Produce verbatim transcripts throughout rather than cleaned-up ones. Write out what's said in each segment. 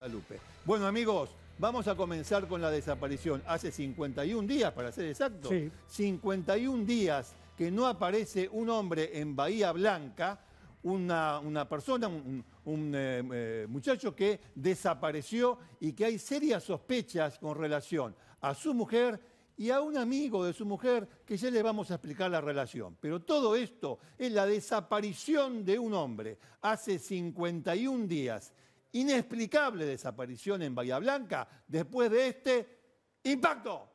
Lupe. Bueno, amigos, vamos a comenzar con la desaparición. Hace cincuenta y un días, para ser exacto, sí. cincuenta y un días que no aparece un hombre en Bahía Blanca, una, una persona, un, un eh, eh, muchacho que desapareció y que hay serias sospechas con relación a su mujer y a un amigo de su mujer que ya le vamos a explicar la relación. Pero todo esto es la desaparición de un hombre hace cincuenta y un días. Inexplicable desaparición en Bahía Blanca después de este impacto.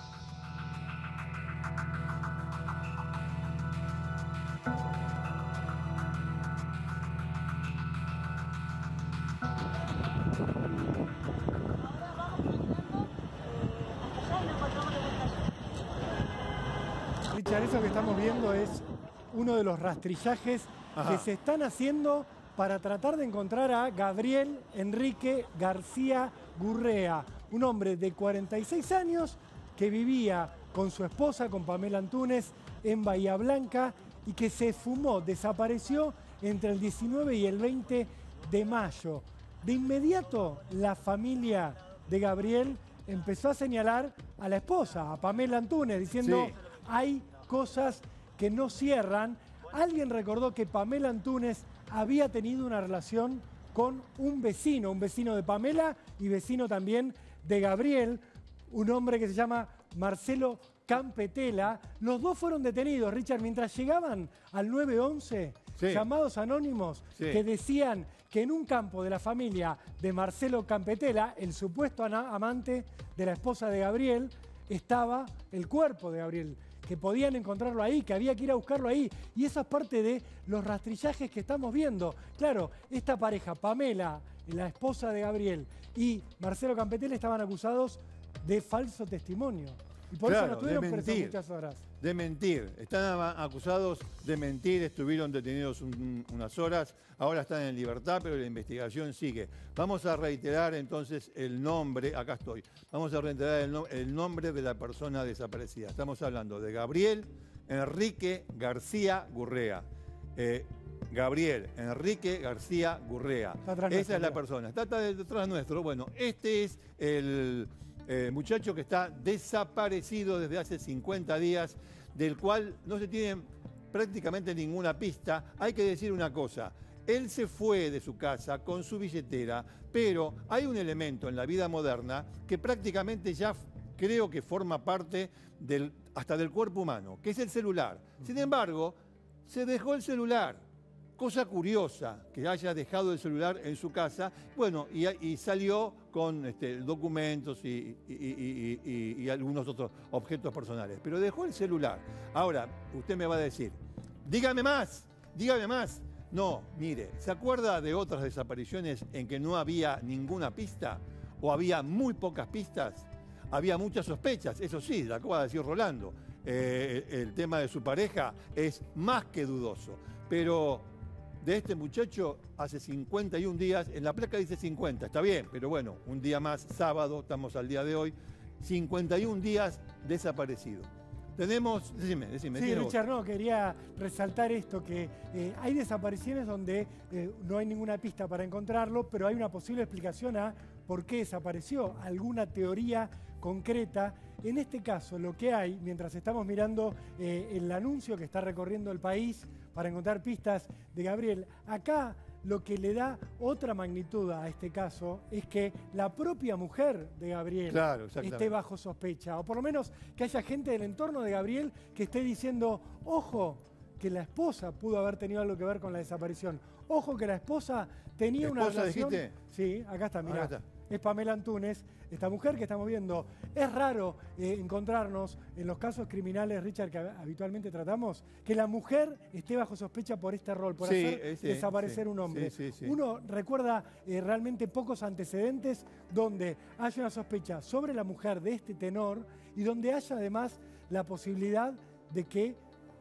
Richard, eso que estamos viendo es uno de los rastrillajes Ajá. que se están haciendo para tratar de encontrar a Gabriel Enrique García Gurrea, un hombre de cuarenta y seis años que vivía con su esposa, con Pamela Antúnez, en Bahía Blanca y que se fumó, desapareció entre el diecinueve y el veinte de mayo. De inmediato, la familia de Gabriel empezó a señalar a la esposa, a Pamela Antúnez, diciendo Sí. hay cosas que no cierran. Alguien recordó que Pamela Antúnez había tenido una relación con un vecino, un vecino de Pamela y vecino también de Gabriel, un hombre que se llama Marcelo Campetela. Los dos fueron detenidos, Richard, mientras llegaban al nueve once, Sí. llamados anónimos Sí. que decían que en un campo de la familia de Marcelo Campetela, el supuesto amante de la esposa de Gabriel, estaba el cuerpo de Gabriel, que podían encontrarlo ahí, que había que ir a buscarlo ahí. Y esa es parte de los rastrillajes que estamos viendo. Claro, esta pareja, Pamela, la esposa de Gabriel, y Marcelo Campetela estaban acusados de falso testimonio. Y por Claro, eso no estuvieron de presos mentir. muchas horas. De mentir. Están acusados de mentir, estuvieron detenidos un, unas horas, ahora están en libertad, pero la investigación sigue. Vamos a reiterar entonces el nombre, acá estoy, vamos a reiterar el, no, el nombre de la persona desaparecida. Estamos hablando de Gabriel Enrique García Gurrea. Eh, Gabriel Enrique García Gurrea. Esa es la persona. Está detrás nuestro. Bueno, este es el... Eh, muchacho que está desaparecido desde hace cincuenta días, del cual no se tiene prácticamente ninguna pista. Hay que decir una cosa, él se fue de su casa con su billetera, pero hay un elemento en la vida moderna que prácticamente ya creo que forma parte del, hasta del cuerpo humano, que es el celular. Sin embargo, se dejó el celular. Cosa curiosa que haya dejado el celular en su casa, bueno, y, y salió con este, documentos y, y, y, y, y algunos otros objetos personales, pero dejó el celular. Ahora, usted me va a decir, dígame más, dígame más. No, mire, ¿se acuerda de otras desapariciones en que no había ninguna pista o había muy pocas pistas? Había muchas sospechas, eso sí, lo acaba de decir Rolando. Eh, el tema de su pareja es más que dudoso, pero... de este muchacho hace cincuenta y un días, en la placa dice cincuenta, está bien, pero bueno, un día más, sábado, estamos al día de hoy, cincuenta y un días desaparecido. Tenemos, decime, decime. Sí, Richard, no, quería resaltar esto, que eh, hay desapariciones donde eh, no hay ninguna pista para encontrarlo, pero hay una posible explicación a por qué desapareció, alguna teoría concreta. En este caso, lo que hay, mientras estamos mirando eh, el anuncio que está recorriendo el país para encontrar pistas de Gabriel, acá lo que le da otra magnitud a este caso es que la propia mujer de Gabriel claro, esté bajo sospecha, o por lo menos que haya gente del entorno de Gabriel que esté diciendo, ojo, que la esposa pudo haber tenido algo que ver con la desaparición. Ojo que la esposa tenía ¿Esposa una relación... dijiste? Sí, acá está, mirá. Acá está. Es Pamela Antúnez, esta mujer que estamos viendo. Es raro eh, encontrarnos en los casos criminales, Richard, que habitualmente tratamos, que la mujer esté bajo sospecha por este rol, por sí, hacer sí, desaparecer sí, un hombre. Sí, sí, sí. Uno recuerda eh, realmente pocos antecedentes donde haya una sospecha sobre la mujer de este tenor y donde haya además la posibilidad de que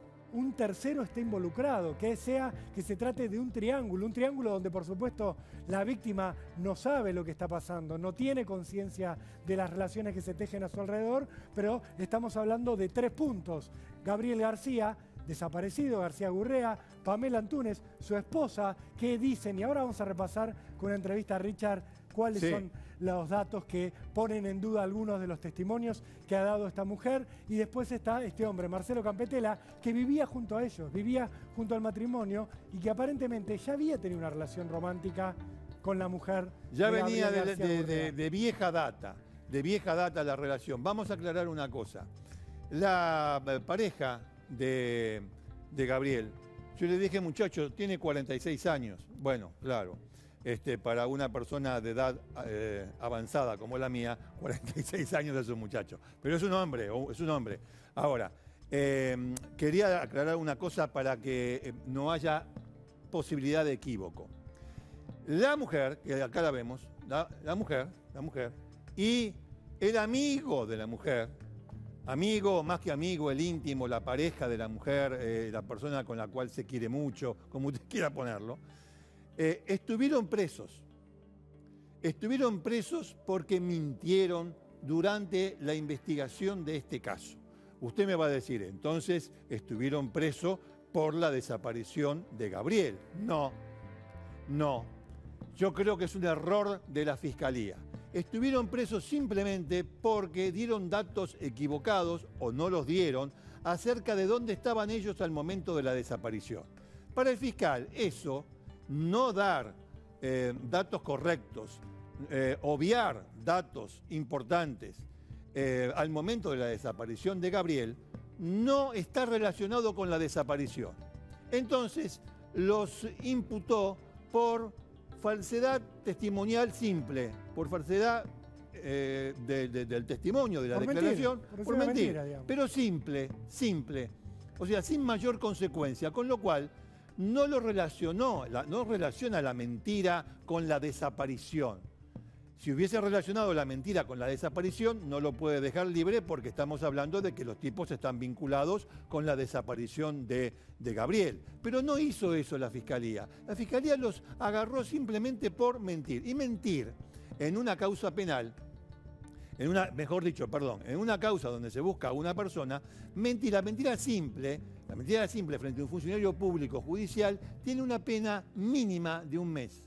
un tercero esté involucrado, que sea que se trate de un triángulo, un triángulo donde por supuesto la víctima no sabe lo que está pasando, no tiene conciencia de las relaciones que se tejen a su alrededor, pero estamos hablando de tres puntos. Gabriel García, desaparecido, García Gurrea, Pamela Antúnez, su esposa, que dicen, y ahora vamos a repasar con una entrevista a Richard, cuáles Sí. son los datos que ponen en duda algunos de los testimonios que ha dado esta mujer. Y después está este hombre, Marcelo Campetela, que vivía junto a ellos, vivía junto al matrimonio y que aparentemente ya había tenido una relación romántica con la mujer. Ya de venía Gabriel de, García de- Gurrea. de- de vieja data, de vieja data la relación. Vamos a aclarar una cosa. La eh, pareja de, de Gabriel, yo le dije, muchacho, tiene cuarenta y seis años. Bueno, claro, este, para una persona de edad eh, avanzada como la mía, cuarenta y seis años es un muchacho. Pero es un hombre, o- es un hombre. Ahora, eh, quería aclarar una cosa para que eh, no haya posibilidad de equívoco. La mujer, que acá la vemos, la, la mujer, la mujer, y el amigo de la mujer, amigo, más que amigo, el íntimo, la pareja de la mujer, eh, la persona con la cual se quiere mucho, como usted quiera ponerlo, eh, estuvieron presos. Estuvieron presos porque mintieron durante la investigación de este caso. Usted me va a decir, entonces, estuvieron presos por la desaparición de Gabriel. No, no. Yo creo que es un error de la Fiscalía. Estuvieron presos simplemente porque dieron datos equivocados, o no los dieron, acerca de dónde estaban ellos al momento de la desaparición. Para el fiscal, eso, no dar eh, datos correctos, eh, obviar datos importantes eh, al momento de la desaparición de Gabriel, no está relacionado con la desaparición. Entonces, los imputó por falsedad testimonial simple, por falsedad eh, de, de, del testimonio, de la Por declaración, mentir, por por decir una mentir, mentira, digamos. pero simple, simple, o sea, sin mayor consecuencia, con lo cual no lo relacionó, la, no relaciona la mentira con la desaparición. Si hubiese relacionado la mentira con la desaparición, no lo puede dejar libre porque estamos hablando de que los tipos están vinculados con la desaparición de, de Gabriel. Pero no hizo eso la Fiscalía. La Fiscalía los agarró simplemente por mentir. Y mentir en una causa penal, en una, mejor dicho, perdón, en una causa donde se busca a una persona, mentir, la mentira simple, la mentira simple frente a un funcionario público judicial, tiene una pena mínima de un mes.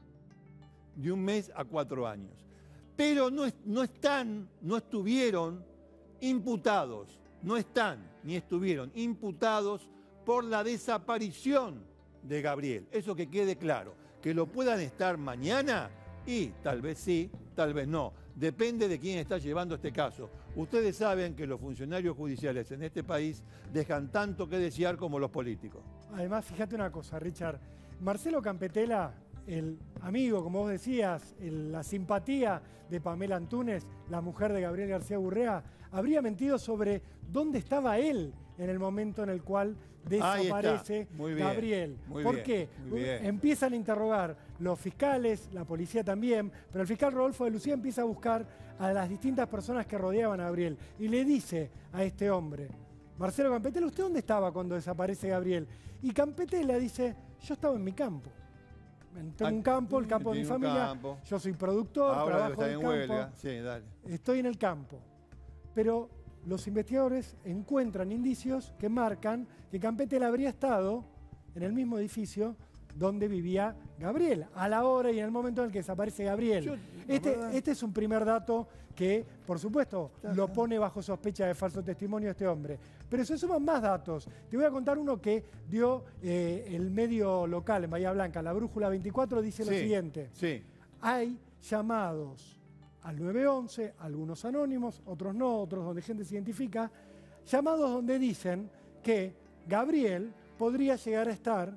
De un mes a cuatro años. Pero no, es, no están, no estuvieron imputados, no están ni estuvieron imputados por la desaparición de Gabriel. Eso que quede claro. Que lo puedan estar mañana y tal vez sí, tal vez no. Depende de quién está llevando este caso. Ustedes saben que los funcionarios judiciales en este país dejan tanto que desear como los políticos. Además, fíjate una cosa, Richard. Marcelo Campetela, el amigo, como vos decías, el- la simpatía de Pamela Antunes, la mujer de Gabriel García Gurrea, habría mentido sobre dónde estaba él en el momento en el cual Ahí está. desaparece Muy bien, Gabriel. muy ¿Por bien, qué? muy bien. Empiezan a interrogar los fiscales, la policía también, pero el fiscal Rodolfo de Lucía empieza a buscar a las distintas personas que rodeaban a Gabriel y le dice a este hombre, Marcelo Campetela, ¿usted dónde estaba cuando desaparece Gabriel? Y Campetela dice, yo estaba en mi campo. Tengo un campo, el campo de mi Tiene un familia, campo. yo soy productor, Ahora debe trabajo estar en en el campo, huelga. Sí, dale. estoy en el campo. Pero los investigadores encuentran indicios que marcan que Campetela habría estado en el mismo edificio donde vivía Gabriel, a la hora y en el momento en el que desaparece Gabriel. Yo, la este, verdad- este es un primer dato que, por supuesto, Ajá. lo pone bajo sospecha de falso testimonio este hombre. Pero se suman más datos. Te voy a contar uno que dio eh, el medio local en Bahía Blanca. La Brújula veinticuatro dice lo Sí, siguiente. Sí. Hay llamados al nueve once, algunos anónimos, otros no, otros donde gente se identifica, llamados donde dicen que Gabriel podría llegar a estar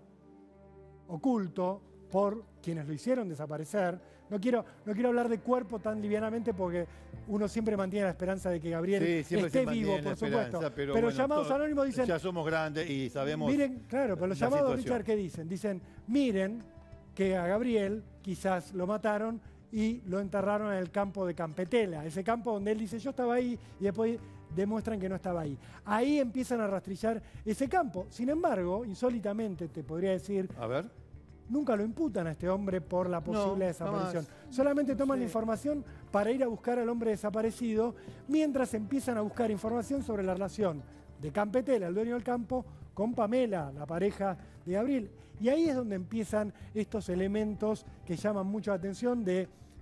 oculto por quienes lo hicieron desaparecer. No quiero, no quiero hablar de cuerpo tan livianamente porque uno siempre mantiene la esperanza de que Gabriel Sí, siempre esté se mantiene vivo, la por esperanza, supuesto. Pero, Pero bueno, llamados todo- anónimos dicen, Ya somos grandes y sabemos. miren, claro, pero los la llamados, situación. Richard, ¿qué dicen? Dicen, miren que a Gabriel quizás lo mataron y lo enterraron en el campo de Campetela, ese campo donde él dice, yo estaba ahí, y después demuestran que no estaba ahí. Ahí empiezan a rastrillar ese campo. Sin embargo, insólitamente, te podría decir, A ver. nunca lo imputan a este hombre por la posible No, desaparición. jamás. Solamente No toman sé. la información para ir a buscar al hombre desaparecido, mientras empiezan a buscar información sobre la relación de Campetela, el dueño del campo, con Pamela, la pareja de Gabriel. Y ahí es donde empiezan estos elementos que llaman mucho la atención de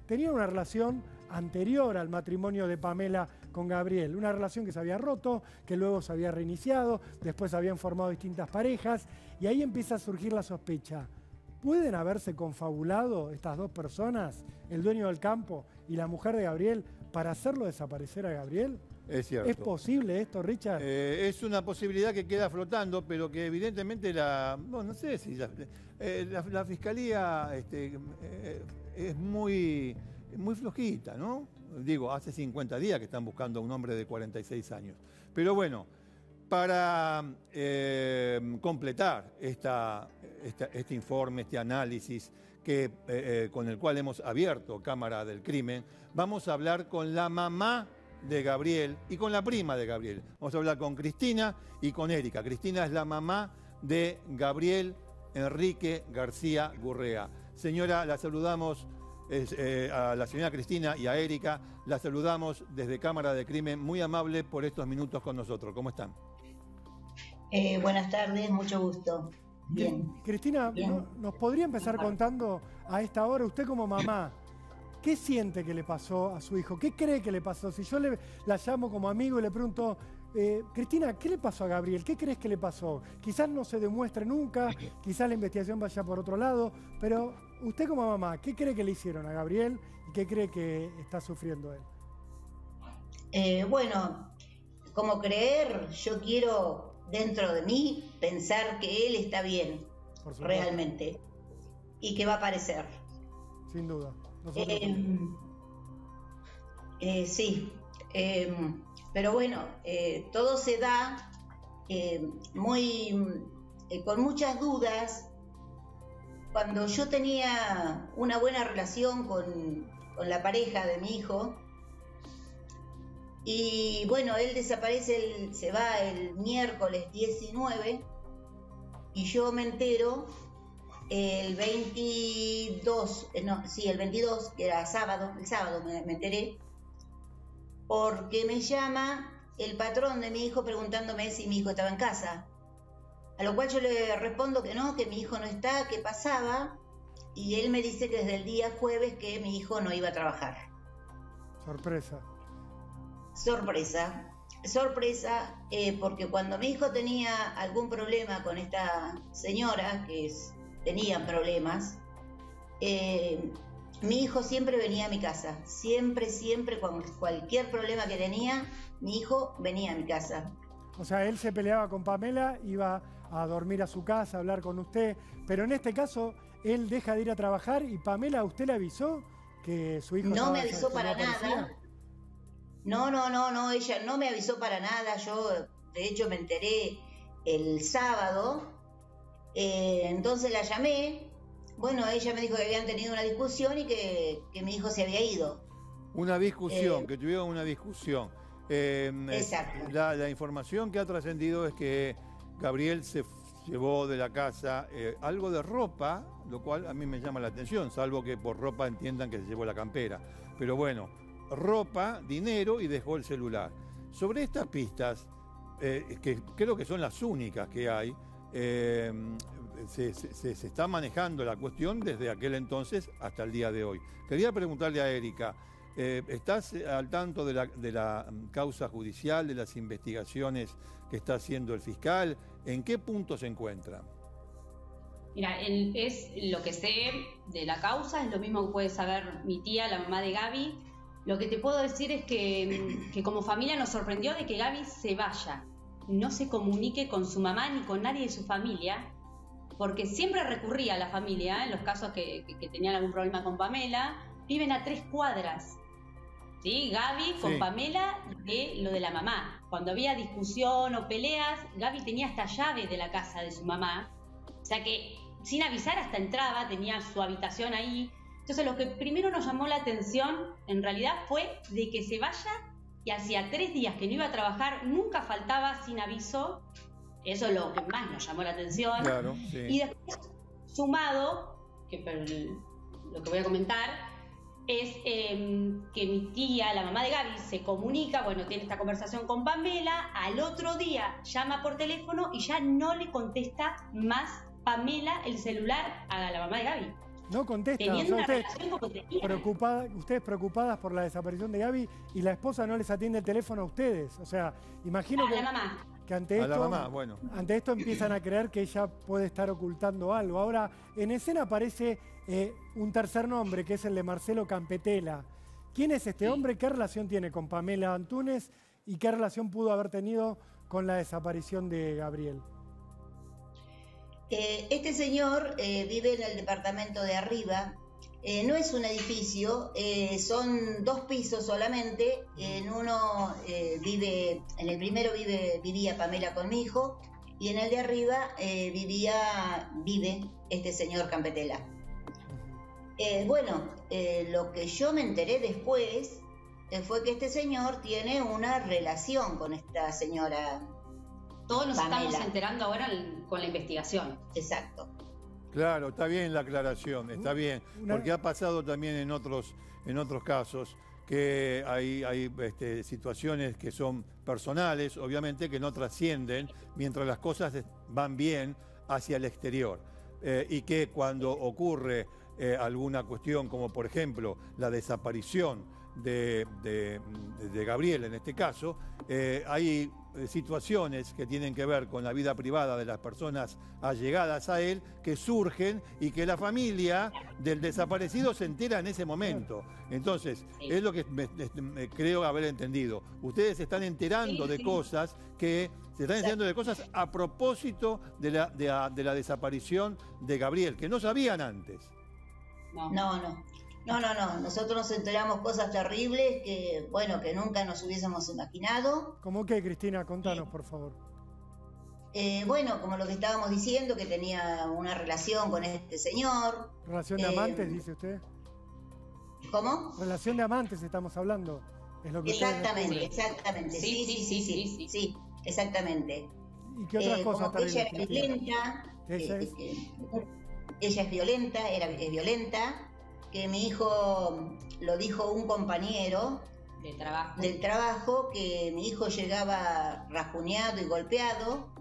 tenían una relación anterior al matrimonio de Pamela con Gabriel, una relación que se había roto, que luego se había reiniciado, después habían formado distintas parejas, y ahí empieza a surgir la sospecha. ¿Pueden haberse confabulado estas dos personas, el dueño del campo y la mujer de Gabriel, para hacerlo desaparecer a Gabriel? Es cierto. ¿Es posible esto, Richard? Eh, es una posibilidad que queda flotando, pero que evidentemente la... No, no sé si... La, eh, la, la Fiscalía este, eh, es muy, muy flojita, ¿no? Digo, hace cincuenta días que están buscando a un hombre de cuarenta y seis años. Pero bueno, para eh, completar esta, esta, este informe, este análisis que, eh, eh, con el cual hemos abierto Cámara del Crimen, vamos a hablar con la mamá de Gabriel y con la prima de Gabriel. Vamos a hablar con Cristina y con Erika. Cristina es la mamá de Gabriel Enrique García Gurrea. Señora, la saludamos, es, eh, a la señora Cristina y a Erika, la saludamos desde Cámara de Crimen, muy amable por estos minutos con nosotros. ¿Cómo están? Eh, buenas tardes, mucho gusto. Bien. Cristina, Bien. ¿no, ¿nos podría empezar contando a esta hora, usted como mamá, qué siente que le pasó a su hijo? ¿Qué cree que le pasó? Si yo le, la llamo como amigo y le pregunto, eh, Cristina, ¿qué le pasó a Gabriel? ¿Qué crees que le pasó? Quizás no se demuestre nunca, quizás la investigación vaya por otro lado, pero usted como mamá, ¿qué cree que le hicieron a Gabriel y qué cree que está sufriendo él? Eh, bueno, como creer, yo quiero dentro de mí pensar que él está bien, realmente, y que va a aparecer. Sin duda. Eh, eh, sí, eh, pero bueno, eh, todo se da eh, muy eh, con muchas dudas. Cuando yo tenía una buena relación con, con la pareja de mi hijo, y bueno, él desaparece, el, se va el miércoles diecinueve, y yo me entero el veintidós, no, sí, el veintidós, que era sábado, el sábado me, me enteré, porque me llama el patrón de mi hijo preguntándome si mi hijo estaba en casa. A lo cual yo le respondo que no, que mi hijo no está, que pasaba, y él me dice que desde el día jueves que mi hijo no iba a trabajar. Sorpresa. Sorpresa. Sorpresa, eh, porque cuando mi hijo tenía algún problema con esta señora, que es, tenían problemas, eh, mi hijo siempre venía a mi casa. Siempre, siempre, con cualquier problema que tenía, mi hijo venía a mi casa. O sea, él se peleaba con Pamela, iba a dormir a su casa, a hablar con usted, pero en este caso, él deja de ir a trabajar y Pamela, ¿usted le avisó que su hijo no estaba, me avisó para no nada. No, no, no, no, ella no me avisó para nada. Yo, de hecho, me enteré el sábado. Eh, entonces la llamé. Bueno, ella me dijo que habían tenido una discusión y que, que mi hijo se había ido. Una discusión, Eh, que tuvieron una discusión. Eh, Exacto. La, la información que ha trascendido es que Gabriel se llevó de la casa eh, algo de ropa, lo cual a mí me llama la atención, salvo que por ropa entiendan que se llevó la campera. Pero bueno, ropa, dinero y dejó el celular. Sobre estas pistas, eh, que creo que son las únicas que hay, eh, se, se, se está manejando la cuestión desde aquel entonces hasta el día de hoy. Quería preguntarle a Erika, eh, ¿estás al tanto de la, de la causa judicial, de las investigaciones que está haciendo el fiscal? ¿En qué punto se encuentra? Mira, el, es lo que sé de la causa, es lo mismo que puede saber mi tía, la mamá de Gaby. Lo que te puedo decir es que, que como familia nos sorprendió de que Gaby se vaya, no se comunique con su mamá ni con nadie de su familia, porque siempre recurría a la familia, en los casos que, que, que tenían algún problema con Pamela, viven a tres cuadras, ¿sí? Gaby con Sí. Pamela de lo de la mamá. Cuando había discusión o peleas, Gaby tenía hasta llave de la casa de su mamá, o sea que sin avisar hasta entraba, tenía su habitación ahí. Entonces lo que primero nos llamó la atención en realidad fue de que se vaya, y hacía tres días que no iba a trabajar, nunca faltaba sin aviso. Eso es lo que más nos llamó la atención. Claro, sí. Y después, sumado, que pero, lo que voy a comentar, es eh, que mi tía, la mamá de Gaby, se comunica, bueno, tiene esta conversación con Pamela, al otro día llama por teléfono y ya no le contesta más Pamela el celular a la mamá de Gaby. No contesta. Teniendo O sea, una ustedes, relación como tenían. preocupada, ustedes preocupadas por la desaparición de Gaby y la esposa no les atiende el teléfono a ustedes. O sea, imagino A que, la mamá. que ante A la esto, mamá, bueno. ante esto empiezan a creer que ella puede estar ocultando algo. Ahora, en escena aparece eh, un tercer nombre, que es el de Marcelo Campetela. ¿Quién es este Sí. hombre? ¿Qué relación tiene con Pamela Antunes? ¿Y qué relación pudo haber tenido con la desaparición de Gabriel? Eh, este señor eh, vive en el departamento de arriba. Eh, no es un edificio, eh, son dos pisos solamente. En uno eh, vive, en el primero vive, vivía Pamela con mi hijo, y en el de arriba eh, vivía, vive este señor Campetela. Eh, bueno, eh, lo que yo me enteré después eh, fue que este señor tiene una relación con esta señora. Todos nos Pamela. estamos enterando ahora en- con la investigación. Exacto. Claro, está bien la aclaración, está bien, Una- porque ha pasado también en otros, en otros casos que hay, hay este, situaciones que son personales, obviamente, que no trascienden mientras las cosas es- van bien hacia el exterior. Eh, y que cuando ocurre eh, alguna cuestión, como por ejemplo la desaparición de, de- de Gabriel en este caso, eh, hay eh, situaciones que tienen que ver con la vida privada de las personas allegadas a él que surgen y que la familia del desaparecido se entera en ese momento. Entonces, Sí. es lo que me- me- me creo haber entendido. Ustedes se están enterando Sí, de sí. cosas que se están enterando de cosas a propósito de la, de la- de la desaparición de Gabriel, que no sabían antes. No. No, no. No, no, no. Nosotros nos enteramos cosas terribles que, bueno, que nunca nos hubiésemos imaginado. ¿Cómo qué, Cristina? Contanos, por favor. Eh, bueno, como lo que estábamos diciendo, que tenía una relación con este señor. ¿Relación de Eh, amantes, dice usted? ¿Cómo? Relación de amantes estamos hablando. Es lo que ustedes Exactamente, descubren. exactamente. Sí, Sí, sí, sí, sí, sí, sí, sí. sí, exactamente. ¿Y qué otras Eh, cosas como que ella terribles, era Cristina? violenta, Ella que- es- que- ella es violenta, era, es violenta, que mi hijo lo dijo un compañero De trabajo. del trabajo, que mi hijo llegaba rajuñado y golpeado,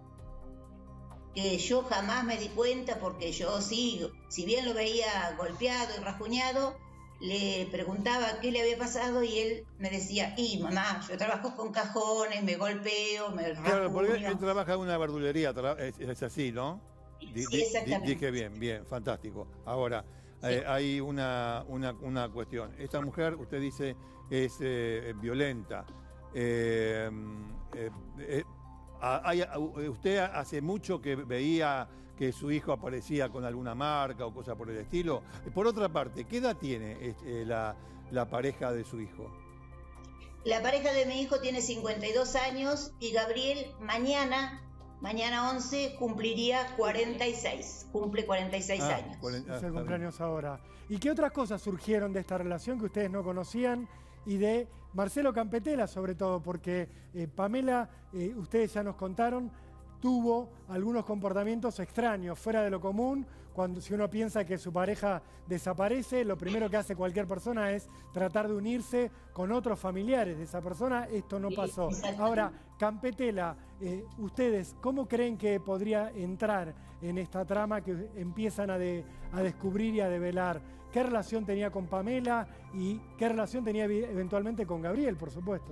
que yo jamás me di cuenta porque yo sí, si bien lo veía golpeado y rajuñado, le preguntaba qué le había pasado y él me decía, y mamá, yo trabajo con cajones, me golpeo, me Claro, porque rajuño. él trabaja en una verdulería, tra- es, es así, ¿no? Di- Sí, di- exactamente. Dije bien, bien, fantástico. Ahora, eh, hay una, una, una cuestión. Esta mujer, usted dice, es eh, violenta. Eh, eh, eh, hay- ¿Usted hace mucho que veía que su hijo aparecía con alguna marca o cosa por el estilo? Por otra parte, ¿qué edad tiene este, la, la pareja de su hijo? La pareja de mi hijo tiene cincuenta y dos años y Gabriel mañana, mañana once, cumpliría cuarenta y seis. Cumple cuarenta y seis Ah, años. cuarenta- ah, Es el está bien. cumpleaños ahora. ¿Y qué otras cosas surgieron de esta relación que ustedes no conocían? Y de Marcelo Campetela, sobre todo, porque eh, Pamela, eh, ustedes ya nos contaron, tuvo algunos comportamientos extraños, fuera de lo común. Cuando, si uno piensa que su pareja desaparece, lo primero que hace cualquier persona es tratar de unirse con otros familiares de esa persona. Esto no Sí, pasó. exactamente. Ahora, Campetela, eh, ustedes, ¿cómo creen que podría entrar en esta trama que empiezan a, de- a descubrir y a develar? ¿Qué relación tenía con Pamela y qué relación tenía evi- eventualmente con Gabriel, por supuesto?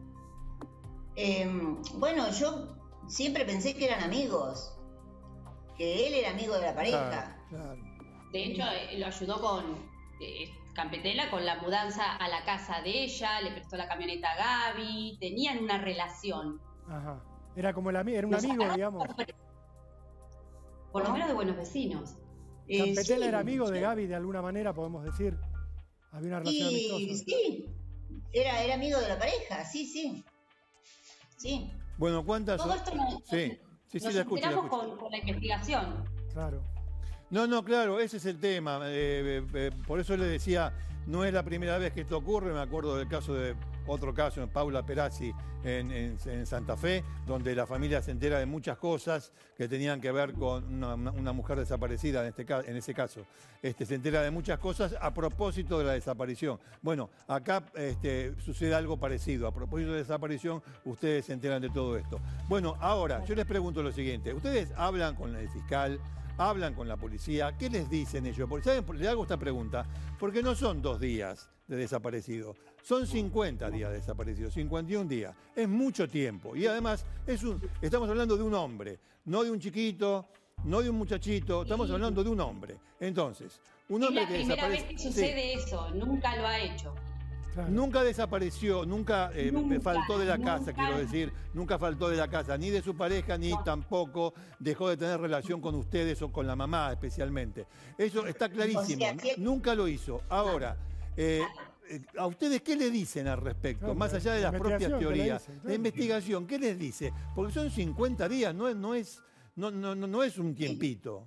Eh, bueno, yo siempre pensé que eran amigos, que él era amigo de la pareja. Claro. De hecho, eh, lo ayudó con eh, Campetela con la mudanza a la casa de ella, le prestó la camioneta a Gaby, tenían una relación. Ajá. Era como el ami- era un Nos amigo, sacaron digamos. Por lo menos de buenos vecinos. Eh, Campetela sí, era amigo de sí. Gaby de alguna manera, podemos decir. Había una relación Y amistosa. sí, era, era amigo de la pareja, sí, sí. Sí. Bueno, ¿cuántas? Todo esto nos, Sí, sí, sí, nos la escucho, la enteramos escucho. con, con la investigación. Claro. No, no, claro, ese es el tema. Eh, eh, eh, por eso le decía, no es la primera vez que esto ocurre. Me acuerdo del caso de otro caso en Paula Perazzi en, en- en Santa Fe, donde la familia se entera de muchas cosas que tenían que ver con una, una- una mujer desaparecida en, este, ca- en ese caso. Este, se entera de muchas cosas a propósito de la desaparición. Bueno, acá este, sucede algo parecido. A propósito de desaparición, ustedes se enteran de todo esto. Bueno, ahora, yo les pregunto lo siguiente. ¿Ustedes hablan con el fiscal? hablan con la policía, ¿qué les dicen ellos? Porque, ¿saben? Le hago esta pregunta, porque no son dos días de desaparecido, son cincuenta días de desaparecido, cincuenta y un días, es mucho tiempo, y además es un, estamos hablando de un hombre, no de un chiquito, no de un muchachito, estamos hablando de un hombre. Entonces, un hombre que desaparece... Es la primera vez que sucede sí. eso, nunca lo ha hecho. Claro. Nunca desapareció, nunca, eh, nunca faltó de la nunca, casa, quiero decir, nunca faltó de la casa, ni de su pareja, ni no. tampoco dejó de tener relación con ustedes o con la mamá especialmente. Eso está clarísimo, o sea, que... nunca lo hizo. Ahora, eh, ¿a ustedes qué le dicen al respecto? No, más allá de las propias teorías, dicen, claro. La investigación, ¿qué les dice? Porque son cincuenta días, no es, no es, no, no, no es un tiempito.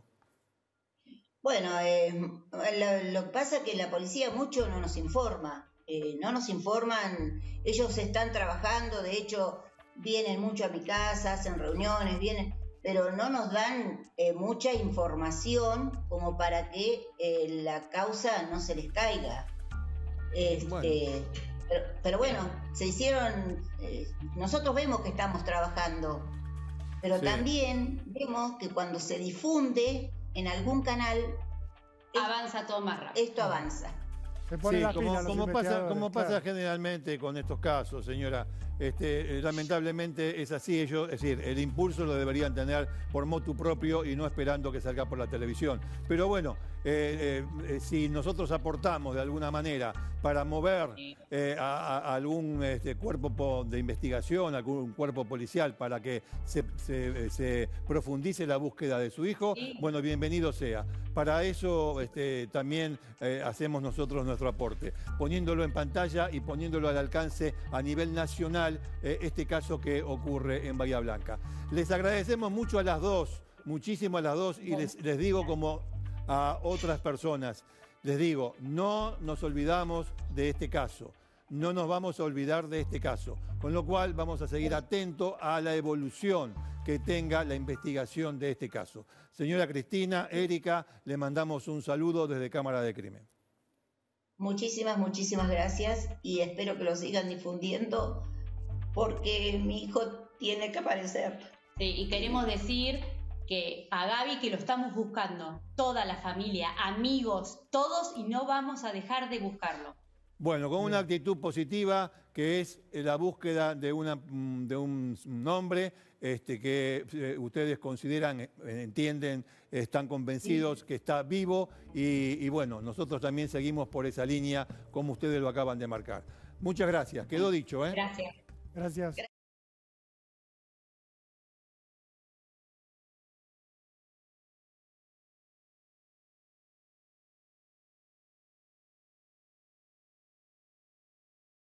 Bueno, eh, lo, lo que pasa es que la policía mucho no nos informa. Eh, no nos informan, ellos están trabajando, de hecho vienen mucho a mi casa, hacen reuniones, vienen, pero no nos dan eh, mucha información como para que eh, la causa no se les caiga. Este, bueno. Pero, pero bueno, se hicieron, eh, nosotros vemos que estamos trabajando, pero sí. También vemos que cuando se difunde en algún canal, avanza todo más rápido. Esto avanza. Sí, como, como pasa, como pasa claro. generalmente con estos casos, señora, este, lamentablemente es así, ellos, es decir, el impulso lo deberían tener por motu propio y no esperando que salga por la televisión. Pero bueno, eh, eh, si nosotros aportamos de alguna manera para mover eh, a, a algún este, cuerpo de investigación, algún cuerpo policial para que se, se, se profundice la búsqueda de su hijo, sí. Bueno, bienvenido sea. Para eso este, también eh, hacemos nosotros nuestro aporte, poniéndolo en pantalla y poniéndolo al alcance a nivel nacional, eh, este caso que ocurre en Bahía Blanca. Les agradecemos mucho a las dos, muchísimo a las dos, y les, les digo como a otras personas, les digo, no nos olvidamos de este caso, no nos vamos a olvidar de este caso, con lo cual vamos a seguir atentos a la evolución que tenga la investigación de este caso. Señora Cristina, Erika, le mandamos un saludo desde Cámara de Crimen. Muchísimas, muchísimas gracias y espero que lo sigan difundiendo porque mi hijo tiene que aparecer. Sí, y queremos decir que a Gaby que lo estamos buscando, toda la familia, amigos, todos, y no vamos a dejar de buscarlo. Bueno, con una actitud positiva que es la búsqueda de, una, de un nombre este, que eh, ustedes consideran, entienden, están convencidos sí. que está vivo y, y bueno, nosotros también seguimos por esa línea como ustedes lo acaban de marcar. Muchas gracias, quedó dicho, ¿eh? Gracias. Gracias.